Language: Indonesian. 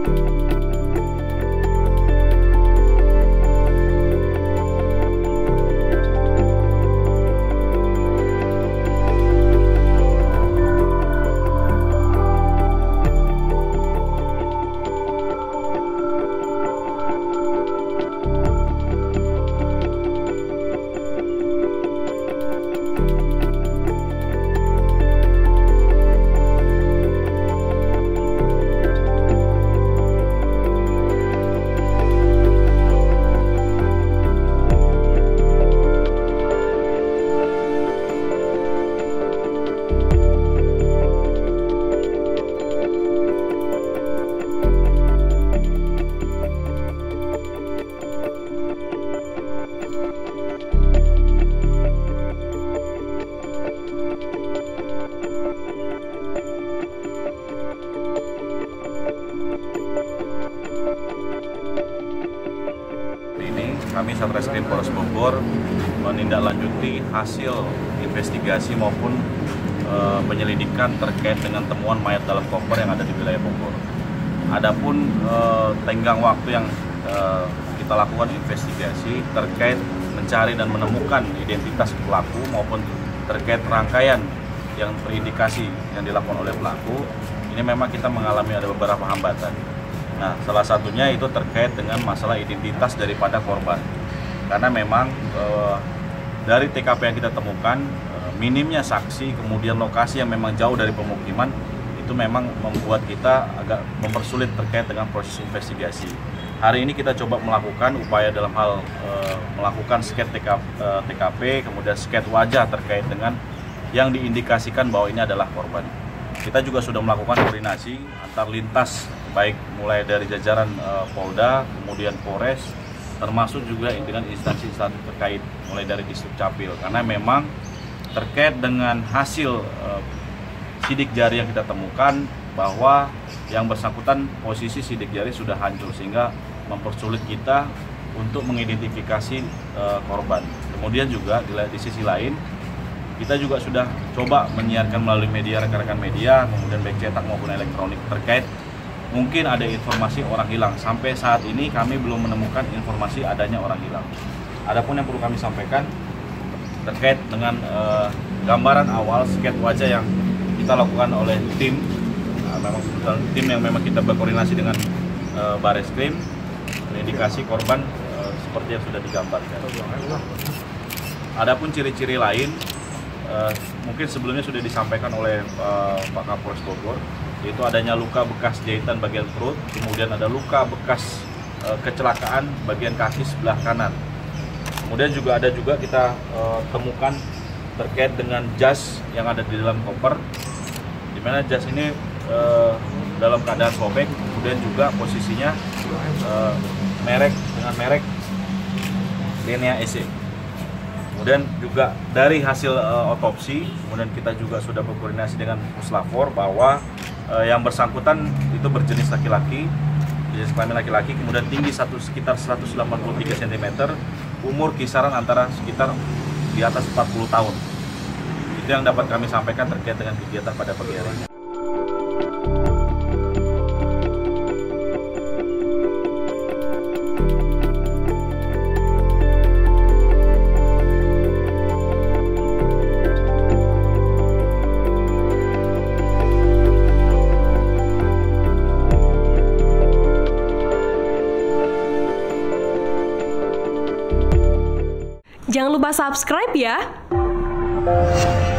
Kami Satreskrim Polres Bogor menindaklanjuti hasil investigasi maupun penyelidikan terkait dengan temuan mayat dalam koper yang ada di wilayah Bogor. Adapun tenggang waktu yang kita lakukan investigasi terkait mencari dan menemukan identitas pelaku maupun terkait rangkaian yang terindikasi yang dilakukan oleh pelaku, ini memang kita mengalami ada beberapa hambatan. Nah, salah satunya itu terkait dengan masalah identitas daripada korban. Karena memang dari TKP yang kita temukan, minimnya saksi, kemudian lokasi yang memang jauh dari pemukiman, itu memang membuat kita agak mempersulit terkait dengan proses investigasi. Hari ini kita coba melakukan upaya dalam hal melakukan sket TKP, kemudian sket wajah terkait dengan yang diindikasikan bahwa ini adalah korban. Kita juga sudah melakukan koordinasi antar lintas, baik mulai dari jajaran Polda, kemudian Polres, termasuk juga dengan instansi-instansi terkait, mulai dari Distrik Capil. Karena memang terkait dengan hasil sidik jari yang kita temukan, bahwa yang bersangkutan posisi sidik jari sudah hancur, sehingga mempersulit kita untuk mengidentifikasi korban. Kemudian juga di sisi lain, kita juga sudah coba menyiarkan melalui media, rekan-rekan media, kemudian baik cetak maupun elektronik, terkait mungkin ada informasi orang hilang. Sampai saat ini kami belum menemukan informasi adanya orang hilang. Adapun yang perlu kami sampaikan terkait dengan gambaran awal sket wajah yang kita lakukan oleh tim, memang tim yang memang kita berkoordinasi dengan Bareskrim, indikasi korban seperti yang sudah digambarkan. Adapun ciri-ciri lain, mungkin sebelumnya sudah disampaikan oleh Pak Kapolres Bogor, yaitu adanya luka bekas jahitan bagian perut, kemudian ada luka bekas kecelakaan bagian kaki sebelah kanan. Kemudian juga kita temukan terkait dengan jas yang ada di dalam koper, di mana jas ini dalam keadaan sobek, kemudian juga posisinya merek Linea EC. Kemudian juga dari hasil otopsi, kemudian kita juga sudah berkoordinasi dengan Puslapor bahwa yang bersangkutan itu berjenis laki-laki, jenis kelamin laki-laki, kemudian tinggi sekitar 183 cm, umur kisaran antara sekitar di atas 40 tahun. Itu yang dapat kami sampaikan terkait dengan kegiatan pada pagi hari ini. Jangan lupa subscribe ya.